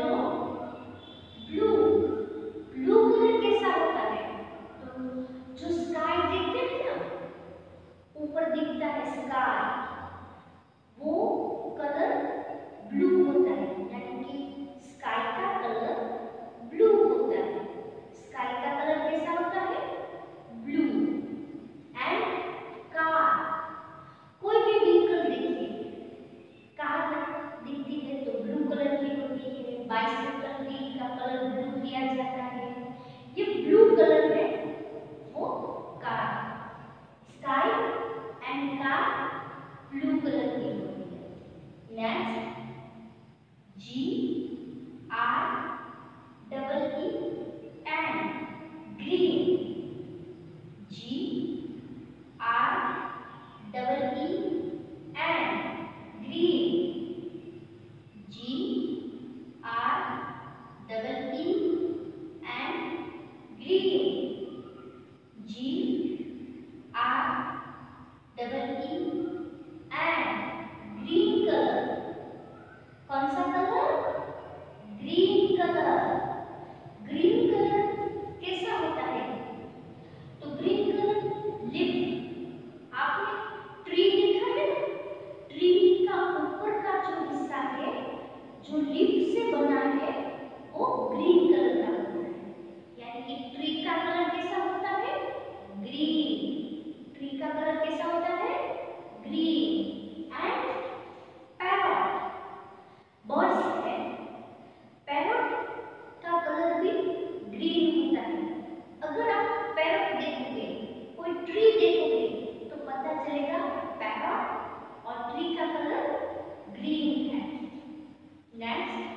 बोलो blue. Blue colour कैसा होता है? तो जो स्काई देखते हैं ना, ऊपर दिखता है स्काई, वो कलर ब्लू होता है, यानी कि स्काई का कलर ब्लू होता है। स्काई का कलर कैसा होता है? ब्लू। एंड कार, कोई भी व्हीकल देखिए, कार दिखती है तो ब्लू कलर की होती है, बाइसिकल भी का कलर ब्लू दिया जाता है। ये ब्लू कलर है वो car. Sky and car blue colour की होती है। Next G R double E and green. G R double E and green. G R double E and green. G R double E and green colour. कौन सा colour? Green colour. Green colour कैसा होता है? तो green colour leaf, आपने tree देखा है ना, ट्री का ऊपर का जो हिस्सा है जो लीफ से बना है वो ग्रीन कलर का होता है। यानी कि ट्री का कलर कैसा होता है? ग्रीन। ट्री का कलर कैसा होता है? ग्रीन। एंड पैरट, बर्ड्स है, पैरट का कलर भी ग्रीन होता है। अगर आप पैरट देखोगे, कोई ट्री देखोगे, तो पता चलेगा पैरट और ट्री का कलर ग्रीन है। Next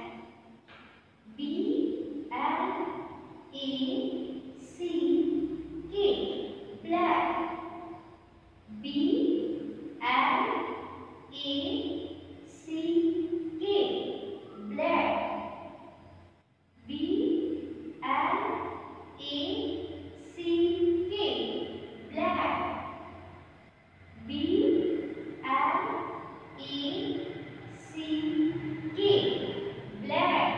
B L A C K, black. B L A C K, black. B L A C K, black. B L A C K, black.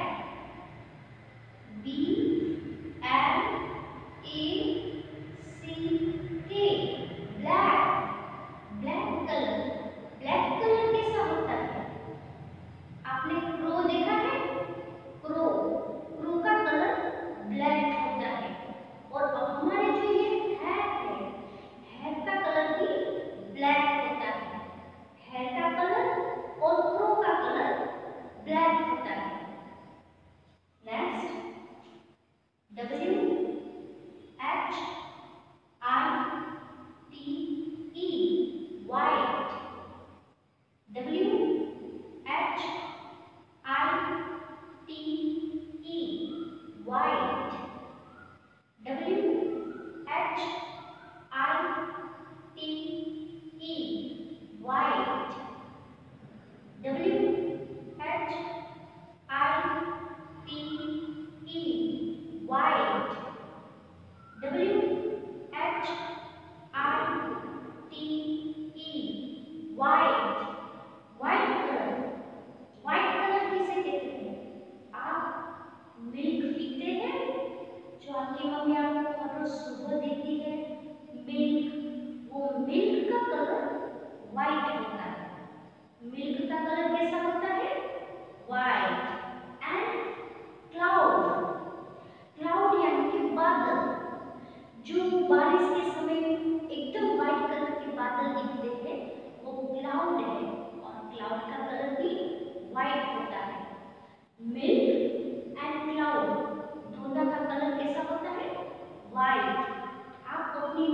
B L A C K, black. Black colour, black colour कैसा होता है? आपने crow देखा है? Crow, crow का colour black होता है। और हमारे जो ये हेयर है, हेयर का कलर भी ब्लैक होता है। हेयर का कलर और क्रो का कलर ब्लैक होता है। Next W H I T E, white। W H I T E, white। W H I T E, white। W H I T E, white। W H I T E, white। White colour, white colour किसे कहते हैं? आप milk पीते हैं, जो आपकी mummy आपको हर रोज सुबह देती है मिल्क, वो मिल्क का कलर व्हाइट होता है। मिल्क का कलर कैसा होता है? व्हाइट। एंड क्लाउड, क्लाउड यानी कि बादल, जो बारिश के समय एकदम व्हाइट कलर के बादल दिखते हैं, वो क्लाउड है। और क्लाउड का कलर भी व्हाइट होता है। मिल्क एंड क्लाउड दोनों का कलर कैसा होता है? व्हाइट। आप अपनी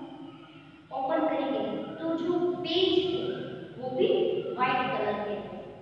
नोटबुक ओपन करेंगे तो जो पेज है वो भी व्हाइट कलर के है।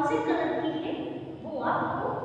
से कलर की है वो आपको